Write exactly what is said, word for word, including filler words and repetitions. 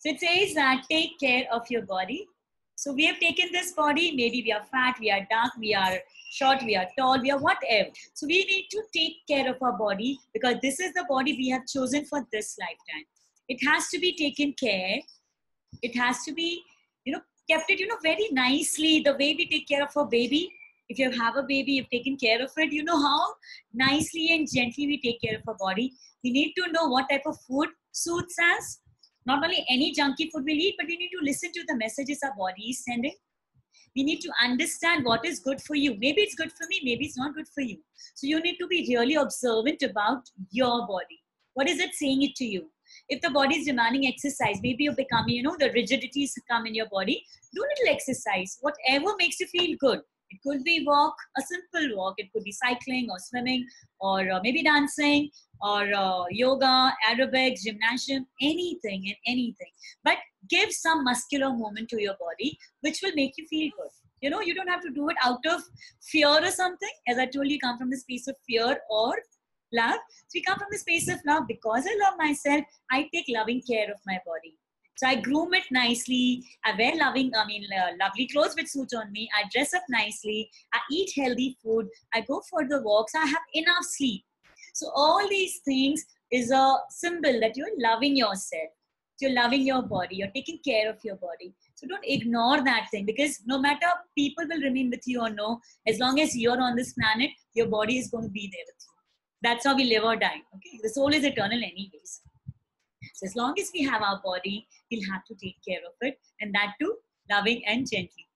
So it says that take care of your body. So we have taken this body, maybe we are fat, we are dark, we are short, we are tall, we are whatever. So we need to take care of our body because this is the body we have chosen for this lifetime. It has to be taken care. It has to be, you know, kept it, you know, very nicely. The way we take care of a baby. If you have a baby, you've taken care of it. You know how nicely and gently we take care of our body. We need to know what type of food suits us. Not only any junky food we'll eat, but we need to listen to the messages our body is sending. We need to understand what is good for you. Maybe it's good for me, maybe it's not good for you. So you need to be really observant about your body. What is it saying it to you? If the body is demanding exercise, maybe you're becoming, you know, the rigidities come in your body, do a little exercise, whatever makes you feel good. It could be walk, a simple walk. It could be cycling or swimming or uh, maybe dancing or uh, yoga, aerobics, gymnasium, anything and anything. But give some muscular movement to your body, which will make you feel good. You know, you don't have to do it out of fear or something. As I told you, come from the space of fear or love. So we come from the space of love. Because I love myself, I take loving care of my body. So I groom it nicely. I wear loving, I mean, uh, lovely clothes which suit on me. I dress up nicely. I eat healthy food. I go for the walks. I have enough sleep. So all these things is a symbol that you're loving yourself. You're loving your body. You're taking care of your body. So don't ignore that thing, because no matter people will remain with you or no, as long as you're on this planet, your body is going to be there with you. That's how we live or die. Okay, the soul is eternal anyways. So as long as we have our body, we'll have to take care of it, and that too loving and gently.